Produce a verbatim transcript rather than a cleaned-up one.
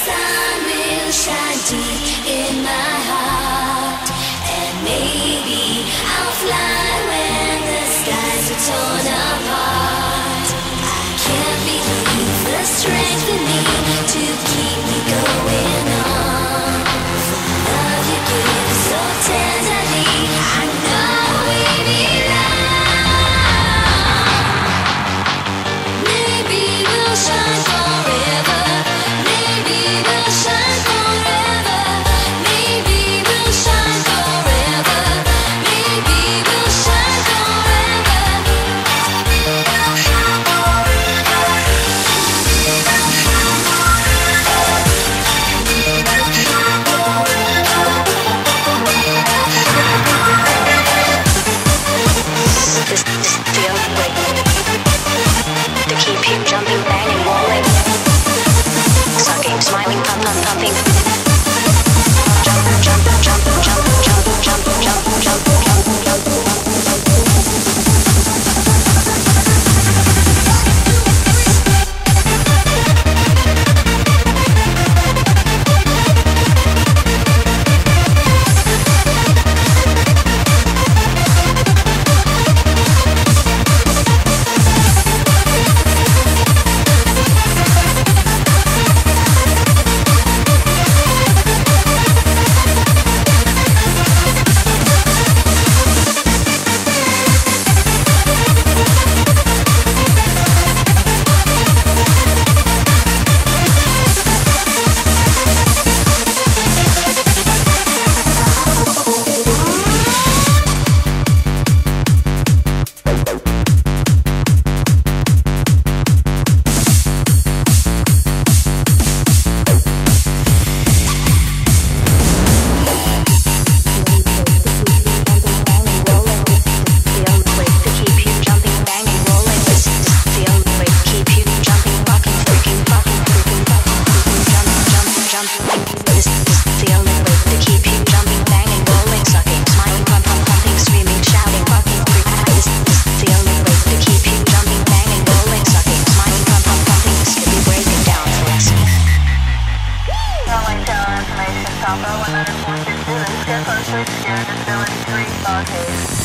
sun will shine deep in my heart, and maybe I'll fly when the skies are torn apart. I can't believe the strength in me to keep me going on. For love you give so tenderly, I know we belong. Maybe we'll shine forever. Maybe we'll shine forever. Maybe we'll shine forever. Maybe we'll shine forever. Maybe we'll shine This is the only way to keep you jumping, banging, rolling, sucking, smiling, pump, pump, pumping. Jump, jump, jump, jump, jump, jump, jump, jump, jump, jump. This is the only way to keep you jumping, banging, rolling, sucking, smiling, pump, pump, pumping, screaming, shouting, fucking, freaking. This is the only way to keep you jumping, banging, rolling, sucking, smiling, pump, pump, pumping. This could be breaking down for us. Runway tower information, Papa one nine four six two, schedule switch gear, disability three, okay.